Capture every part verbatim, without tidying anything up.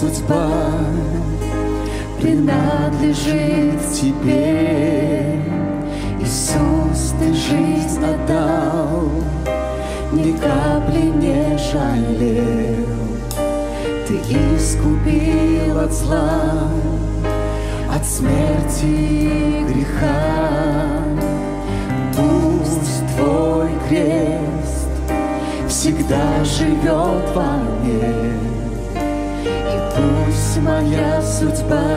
судьба принадлежит Тебе. Иисус, Ты жизнь отдал, ни капли не жалел. Ты искупил от зла, от смерти и греха. Пусть Твой крест всегда живет во мне, и пусть моя судьба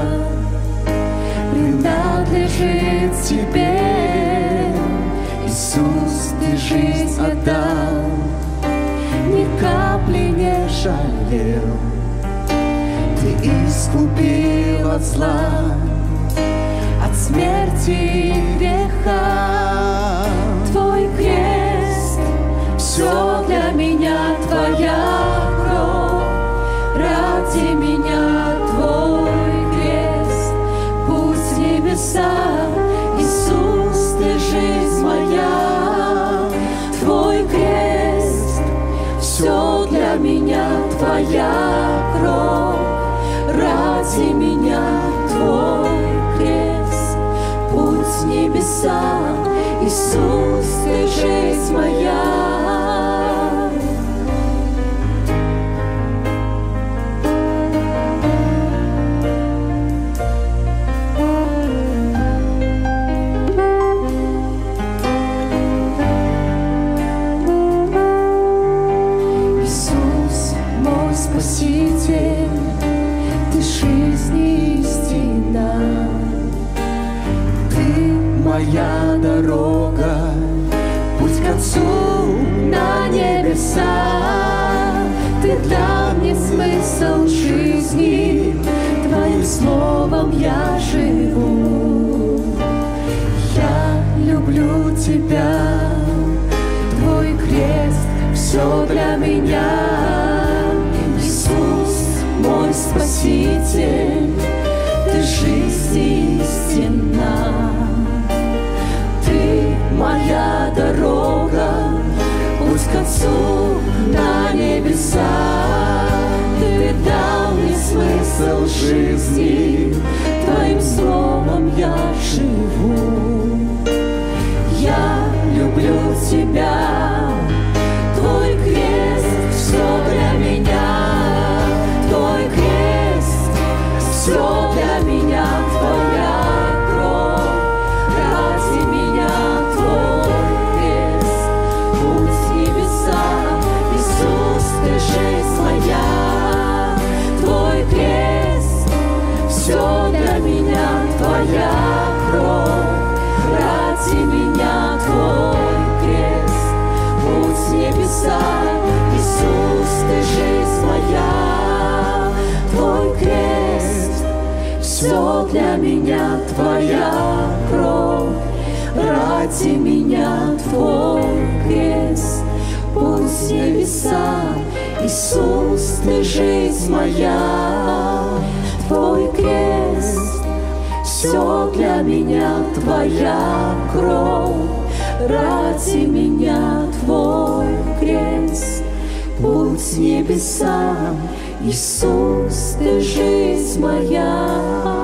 принадлежит Тебе. Иисус, Ты жизнь отдал, ни капли не жалел. Ты искупил от зла, от смерти и греха. Твой крест — все для меня, Твоя кровь ради меня. Твой крест — путь в небеса. Иисус, Ты жизнь моя. Твой крест — все для меня, Твоя кровь ради меня. Твой крест — путь в небеса. Иисус, Ты жизнь моя. Иисус, мой Спаситель, Ты жизнь и истина. Ты моя дорога, путь к Отцу на небеса. Ты дал мне смысл жизни, Твоим словом я живу. Я люблю Тебя, Твой крест — все для меня. Иисус, мой Спаситель, Ты жизнь и истина. Ты моя дорога, путь к Отцу на небеса. Ты дал мне смысл жизни, Твоим словом я живу. Я люблю Тебя, Твой крест — все для меня. Твой крест — все для меня. Твоя кровь ради меня. Твой крест — путь в небеса. Иисус, Ты жизнь моя. Твой крест — все для меня. Твоя кровь ради меня. Твой крест — путь в небеса. Иисус, Ты жизнь моя. Твой крест — все для меня. Твоя кровь ради меня. Твой крест — путь в небеса. Иисус, Ты жизнь моя. Твой крест — все для меня. Твоя кровь ради меня. Твой крест — путь в небеса. Иисус, Ты жизнь моя.